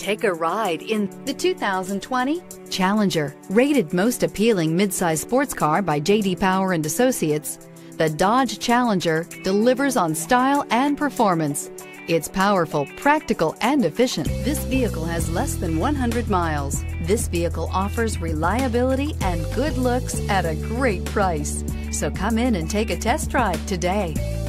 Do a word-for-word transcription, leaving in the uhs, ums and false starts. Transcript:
Take a ride in the two thousand twenty Challenger. Rated most appealing midsize sports car by J D Power and Associates, the Dodge Challenger delivers on style and performance. It's powerful, practical, and efficient. This vehicle has less than one hundred miles. This vehicle offers reliability and good looks at a great price. So come in and take a test drive today.